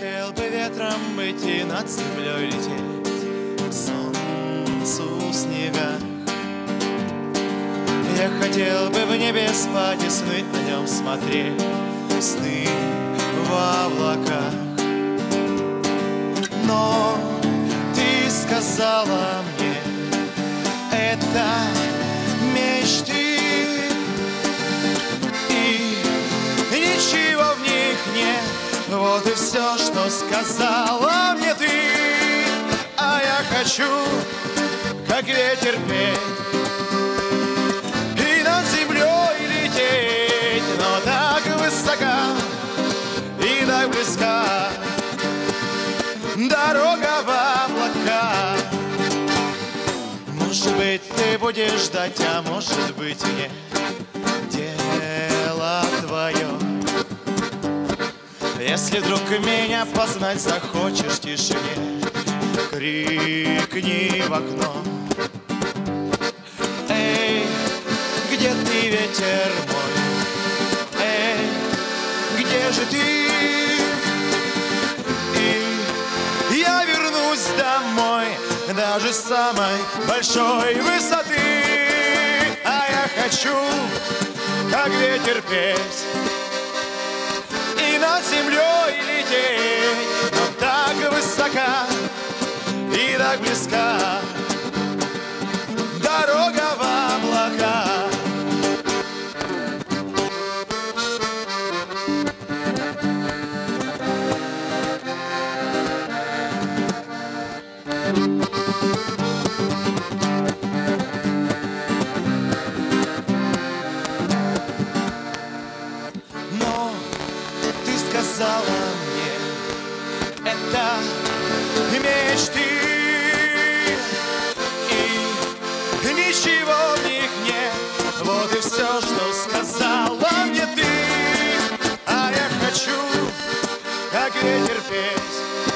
хотел бы ветром быть и над землей лететь, к солнцу снега. Я хотел бы в небе спать и сны о нем смотреть, сны в облаках. Но ты сказала мне, это мечты, и ничего в них нет. Вот и все, что сказала мне ты. А я хочу, как ветер, петь и над землей лететь, но так высока и так близка дорога в облака. Может быть, ты будешь ждать, а может быть, нет. Дело твое. Если вдруг меня познать захочешь в тишине, крикни в окно. Эй, где ты, ветер мой? Эй, где же ты? И я вернусь домой даже с самой большой высоты. А я хочу, как ветер, петь и над землей лететь, но так высока и так близка дорога в облака. Сказала мне, это мечты, и ничего в них нет. Вот и все, что сказала мне ты. А я хочу, как ветер, петь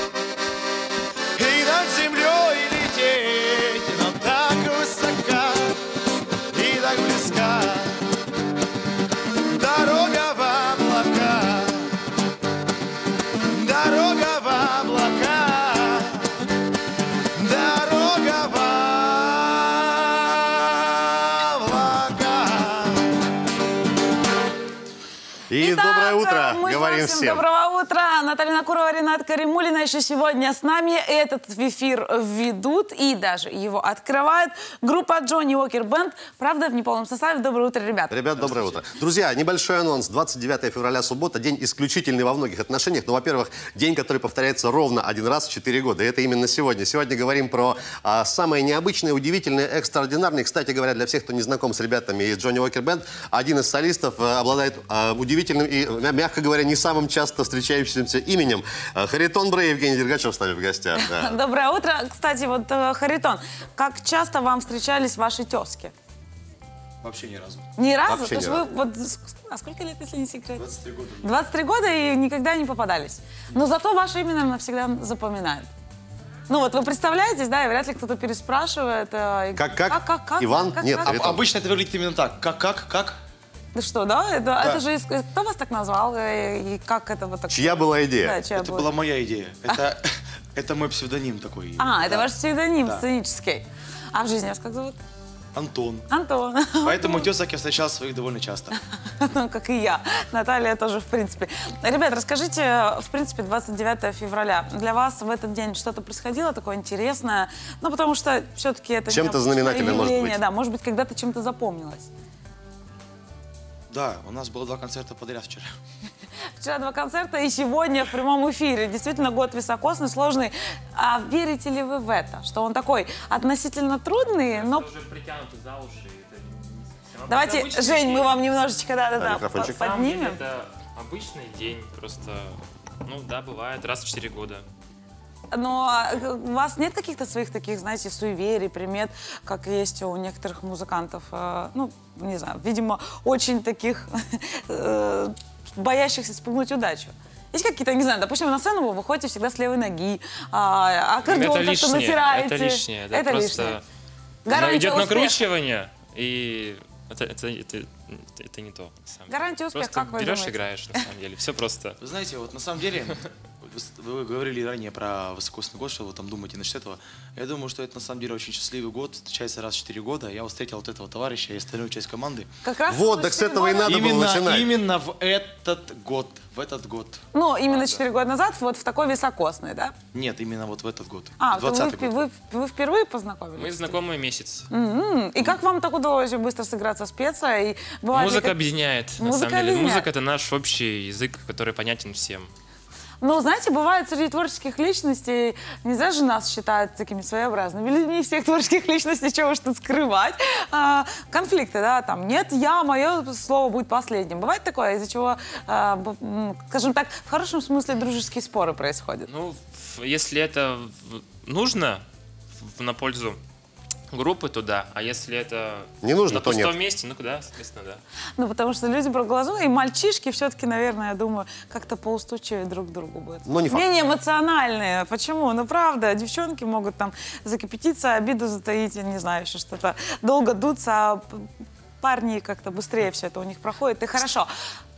и над землей лететь, но так высока и так близка дорога в облака. Дорога в облака, дорога в облака. И итак, доброе утро, мы говорим всем всем. Доброго утра. Наталья Накурова, Ренат Каримуллина еще сегодня с нами. Этот эфир ведут и даже его открывает группа Джонни Уокер Бэнд. Правда, в неполном составе. Доброе утро, ребят. Ребят, доброе утро. Друзья, небольшой анонс. 29 февраля, суббота. День исключительный во многих отношениях. Но, во-первых, день, который повторяется ровно один раз в 4 года. И это именно сегодня. Сегодня говорим про самые необычные, удивительные, экстраординарные. Кстати говоря, для всех, кто не знаком с ребятами из Джонни Уокер Бэнд, один из солистов обладает удивительным и, мягко говоря, не самым часто встречающимся именем. Харитон Брей, Евгений Дергачев с нами в гостях. Да. Доброе утро. Кстати, вот, Харитон, как часто вам встречались ваши тезки? Вообще ни разу. Ни разу? Вообще То есть ни вы, разу. вот, а сколько лет, если не секрет? 23 года. 23 года и никогда не попадались. Но зато ваше имя навсегда запоминают. Ну вот вы представляетесь, да, и вряд ли кто-то переспрашивает. Как? Иван? Нет, Харитон. Обычно это выглядит именно так. Как? Да что, да? Это же кто вас так назвал? И как это вот так? Чья была идея? Да, чья Это была? была моя идея. Это мой псевдоним такой. А, это ваш псевдоним Да. сценический. А в жизни вас как зовут? Антон. Антон. Поэтому тезок я встречал своих довольно часто. Ну, как и я. Наталья тоже, в принципе. Ребят, расскажите, в принципе, 29 февраля. Для вас в этот день что-то происходило такое интересное? Ну, потому что все-таки это... Чем-то необычное знаменательным, может явление, быть. Да, может быть, когда-то чем-то запомнилось. Да, у нас было 2 концерта подряд вчера. Вчера 2 концерта и сегодня в прямом эфире. Действительно, год високосный, сложный. А верите ли вы в это? Что он такой относительно трудный, но... Уже притянуты за уши. Это не совсем. Давайте, Обычный Жень, мы день. вам немножечко микрофончик. На самом деле поднимем. это обычный день, просто, ну да, бывает, раз в 4 года. Но у вас нет каких-то своих таких, знаете, суеверий, примет, как есть у некоторых музыкантов, ну, не знаю, видимо, очень таких боящихся спугнуть удачу? Есть какие-то, не знаю, допустим, на сцену вы выходите всегда с левой ноги, аккордеон Это как-то лишнее, натираете. это лишнее. Да, Это просто лишнее. Гарантия идет успеха. накручивание, и это не то, на самом деле. Гарантия успеха, Просто как вы берешь, думаете? играешь, на самом деле. Все просто. Вы знаете, вот на самом деле, Вы говорили ранее про высокосный год, что вы там думаете насчет этого. Я думаю, что это на самом деле очень счастливый год, встречается раз в 4 года. Я встретил вот этого товарища и остальную часть команды. Как раз Вот, так с этого и надо было начинать. Именно в этот год. В этот год. Ну, именно 4 года назад, вот в такой високосный, да? Нет, именно вот в этот год. А, то 20-й год. вы впервые познакомились? Мы знакомы месяц. И как вам так удалось быстро сыграться с Пьецо? И бывает ли Музыка как- объединяет, на Музыка самом деле. объединяет. Музыка — это наш общий язык, который понятен всем. Ну, знаете, бывает среди творческих личностей, не зря же нас считают такими своеобразными людьми, всех творческих личностей, чего уж тут скрывать. Конфликты, да, там, нет, мое слово будет последним. Бывает такое, из-за чего, скажем так, в хорошем смысле дружеские споры происходят? Ну, если это нужно на пользу группы, то да. А если это Не нужно, на то нет. пустом месте, ну да, соответственно, да. Ну, потому что люди проголосуют, и мальчишки все-таки, наверное, я думаю, как-то поустойчивее друг к другу будут. Но не факт. Менее эмоциональные. Почему? Ну, правда, девчонки могут там закипятиться, обиду затаить, я не знаю, еще что-то. Долго дуться, а парни как-то быстрее все это у них проходит, и хорошо.